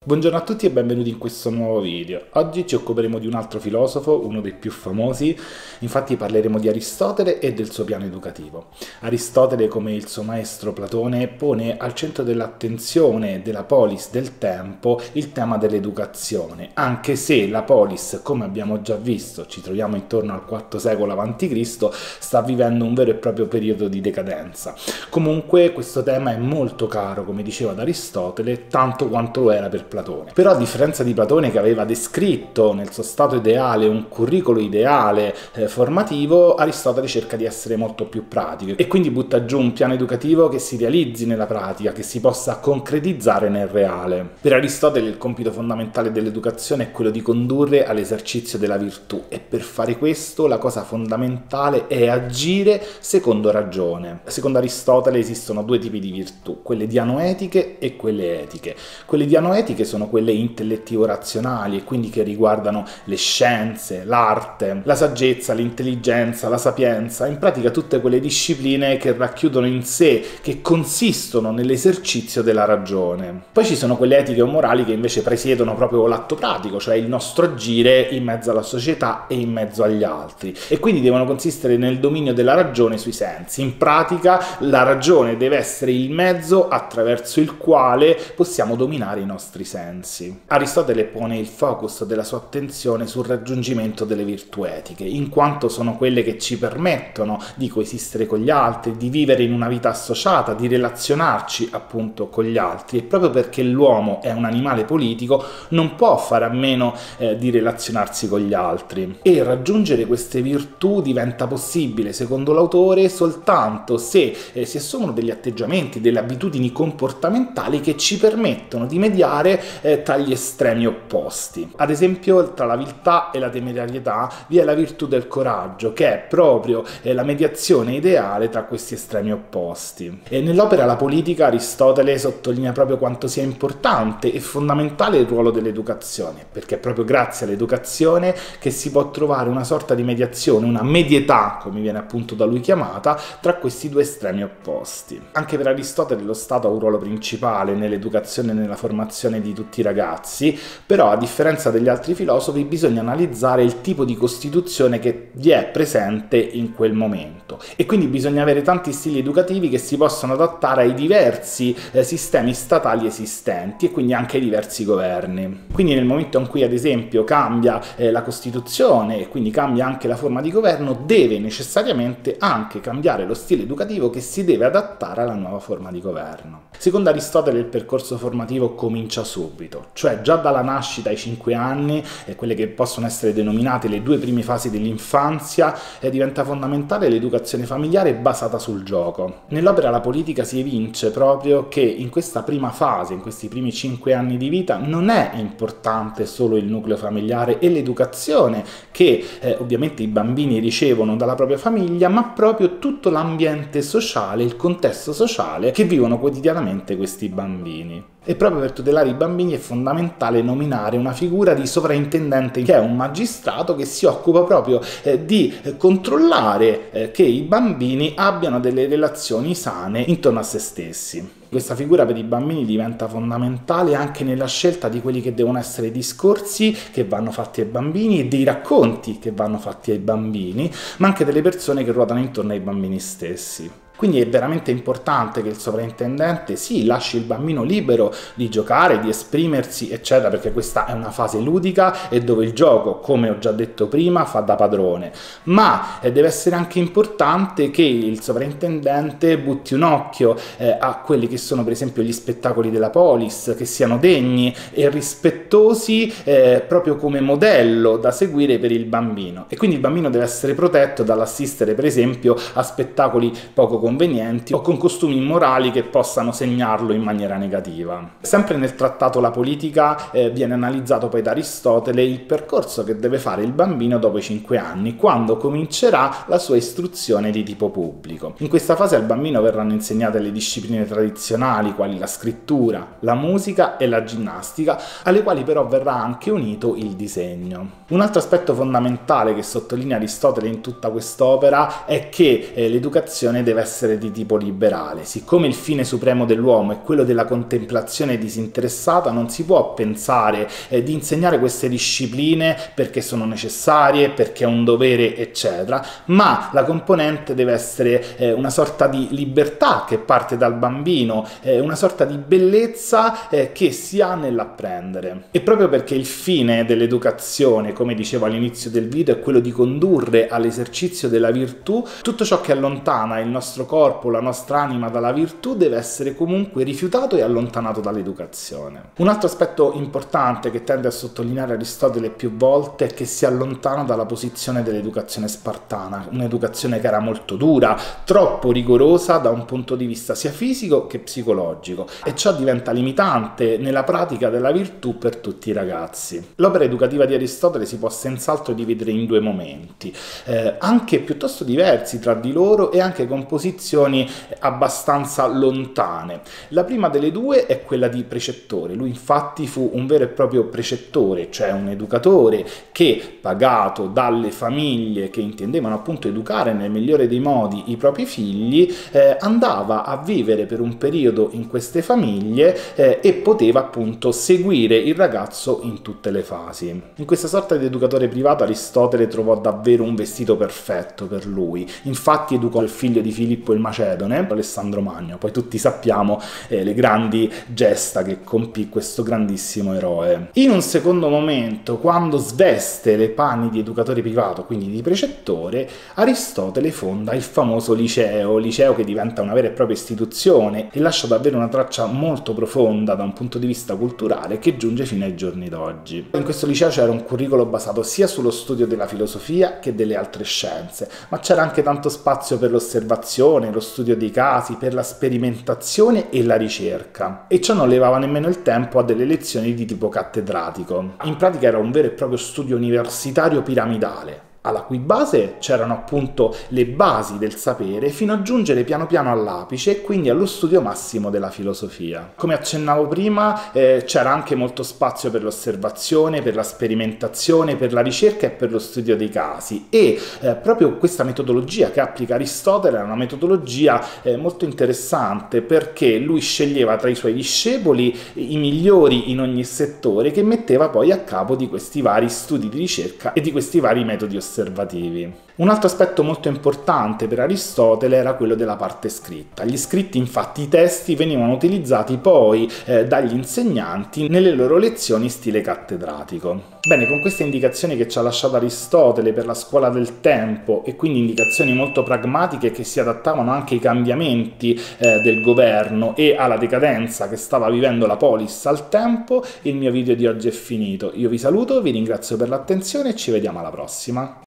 Buongiorno a tutti e benvenuti in questo nuovo video. Oggi ci occuperemo di un altro filosofo, uno dei più famosi, infatti parleremo di Aristotele e del suo piano educativo. Aristotele, come il suo maestro Platone, pone al centro dell'attenzione della polis del tempo il tema dell'educazione, anche se la polis, come abbiamo già visto, ci troviamo intorno al IV secolo a.C., sta vivendo un vero e proprio periodo di decadenza. Comunque questo tema è molto caro, come diceva ad Aristotele, tanto quanto lo era per Platone. Però a differenza di Platone, che aveva descritto nel suo stato ideale un curriculum ideale formativo, Aristotele cerca di essere molto più pratico e quindi butta giù un piano educativo che si realizzi nella pratica, che si possa concretizzare nel reale. Per Aristotele il compito fondamentale dell'educazione è quello di condurre all'esercizio della virtù e per fare questo la cosa fondamentale è agire secondo ragione. Secondo Aristotele esistono due tipi di virtù, quelle dianoetiche e quelle etiche. Quelle dianoetiche sono quelle intellettivo-razionali e quindi che riguardano le scienze, l'arte, la saggezza, l'intelligenza, la sapienza, in pratica tutte quelle discipline che racchiudono in sé, che consistono nell'esercizio della ragione. Poi ci sono quelle etiche o morali che invece presiedono proprio l'atto pratico, cioè il nostro agire in mezzo alla società e in mezzo agli altri, e quindi devono consistere nel dominio della ragione sui sensi. In pratica la ragione deve essere il mezzo attraverso il quale possiamo dominare i nostri sensi. Aristotele pone il focus della sua attenzione sul raggiungimento delle virtù etiche, in quanto sono quelle che ci permettono di coesistere con gli altri, di vivere in una vita associata, di relazionarci appunto con gli altri, e proprio perché l'uomo è un animale politico non può fare a meno di relazionarsi con gli altri, e raggiungere queste virtù diventa possibile, secondo l'autore, soltanto se si assumono degli atteggiamenti, delle abitudini comportamentali che ci permettono di mediare tra gli estremi opposti. Ad esempio, tra la viltà e la temerarietà vi è la virtù del coraggio, che è proprio la mediazione ideale tra questi estremi opposti. E nell'opera La politica Aristotele sottolinea proprio quanto sia importante e fondamentale il ruolo dell'educazione, perché è proprio grazie all'educazione che si può trovare una sorta di mediazione, una medietà, come viene appunto da lui chiamata, tra questi due estremi opposti. Anche per Aristotele lo Stato ha un ruolo principale nell'educazione e nella formazione di tutti i ragazzi, però a differenza degli altri filosofi bisogna analizzare il tipo di costituzione che vi è presente in quel momento, e quindi bisogna avere tanti stili educativi che si possono adattare ai diversi sistemi statali esistenti e quindi anche ai diversi governi. Quindi nel momento in cui ad esempio cambia la Costituzione e quindi cambia anche la forma di governo, deve necessariamente anche cambiare lo stile educativo che si deve adattare alla nuova forma di governo. Secondo Aristotele il percorso formativo comincia subito, cioè già dalla nascita ai 5 anni, quelle che possono essere denominate le due prime fasi dell'infanzia, diventa fondamentale l'educazione familiare basata sul gioco. Nell'opera La politica si evince proprio che in questa prima fase, in questi primi 5 anni di vita, non è importante solo il nucleo familiare e l'educazione che ovviamente i bambini ricevono dalla propria famiglia, ma proprio tutto l'ambiente sociale, il contesto sociale che vivono quotidianamente questi bambini. E proprio per tutelare i bambini è fondamentale nominare una figura di sovrintendente, che è un magistrato che si occupa proprio di controllare che i bambini abbiano delle relazioni sane intorno a se stessi. Questa figura per i bambini diventa fondamentale anche nella scelta di quelli che devono essere i discorsi che vanno fatti ai bambini e dei racconti che vanno fatti ai bambini, ma anche delle persone che ruotano intorno ai bambini stessi. Quindi è veramente importante che il sovrintendente lasci il bambino libero di giocare, di esprimersi, eccetera, perché questa è una fase ludica e dove il gioco, come ho già detto prima, fa da padrone. Ma deve essere anche importante che il sovrintendente butti un occhio a quelli che sono per esempio gli spettacoli della polis, che siano degni e rispettosi proprio come modello da seguire per il bambino. E quindi il bambino deve essere protetto dall'assistere per esempio a spettacoli poco convenienti o con costumi immorali che possano segnarlo in maniera negativa. Sempre nel trattato La politica viene analizzato poi da Aristotele il percorso che deve fare il bambino dopo i 5 anni, quando comincerà la sua istruzione di tipo pubblico. In questa fase al bambino verranno insegnate le discipline tradizionali quali la scrittura, la musica e la ginnastica, alle quali però verrà anche unito il disegno. Un altro aspetto fondamentale che sottolinea Aristotele in tutta quest'opera è che l'educazione deve essere essere di tipo liberale. Siccome il fine supremo dell'uomo è quello della contemplazione disinteressata, non si può pensare di insegnare queste discipline perché sono necessarie, perché è un dovere, eccetera, ma la componente deve essere una sorta di libertà che parte dal bambino, una sorta di bellezza che si ha nell'apprendere. E proprio perché il fine dell'educazione, come dicevo all'inizio del video, è quello di condurre all'esercizio della virtù, tutto ciò che allontana il nostro corpo, la nostra anima dalla virtù deve essere comunque rifiutato e allontanato dall'educazione. Un altro aspetto importante che tende a sottolineare Aristotele più volte è che si allontana dalla posizione dell'educazione spartana, un'educazione che era molto dura, troppo rigorosa da un punto di vista sia fisico che psicologico, e ciò diventa limitante nella pratica della virtù per tutti i ragazzi. L'opera educativa di Aristotele si può senz'altro dividere in due momenti, anche piuttosto diversi tra di loro e anche con posizioni abbastanza lontane. La prima delle due è quella di precettore. Lui infatti fu un vero e proprio precettore, cioè un educatore che, pagato dalle famiglie che intendevano appunto educare nel migliore dei modi i propri figli, andava a vivere per un periodo in queste famiglie e poteva appunto seguire il ragazzo in tutte le fasi. In questa sorta di educatore privato Aristotele trovò davvero un vestito perfetto per lui. Infatti educò il figlio di Filippo il Macedone, Alessandro Magno. Poi tutti sappiamo le grandi gesta che compì questo grandissimo eroe. In un secondo momento, quando sveste le panni di educatore privato, quindi di precettore, Aristotele fonda il famoso liceo che diventa una vera e propria istituzione e lascia davvero una traccia molto profonda da un punto di vista culturale che giunge fino ai giorni d'oggi. In questo liceo c'era un curriculum basato sia sullo studio della filosofia che delle altre scienze, ma c'era anche tanto spazio per l'osservazione, lo studio dei casi, per la sperimentazione e la ricerca. E ciò non levava nemmeno il tempo a delle lezioni di tipo cattedratico. In pratica era un vero e proprio studio universitario piramidale, alla cui base c'erano appunto le basi del sapere, fino a giungere piano piano all'apice e quindi allo studio massimo della filosofia. Come accennavo prima, c'era anche molto spazio per l'osservazione, per la sperimentazione, per la ricerca e per lo studio dei casi, e proprio questa metodologia che applica Aristotele è una metodologia molto interessante, perché lui sceglieva tra i suoi discepoli i migliori in ogni settore, che metteva poi a capo di questi vari studi di ricerca e di questi vari metodi osservativi. Un altro aspetto molto importante per Aristotele era quello della parte scritta. Gli scritti, infatti, i testi venivano utilizzati poi dagli insegnanti nelle loro lezioni stile cattedratico. Bene, con queste indicazioni che ci ha lasciato Aristotele per la scuola del tempo, e quindi indicazioni molto pragmatiche che si adattavano anche ai cambiamenti del governo e alla decadenza che stava vivendo la polis al tempo, il mio video di oggi è finito. Io vi saluto, vi ringrazio per l'attenzione e ci vediamo alla prossima.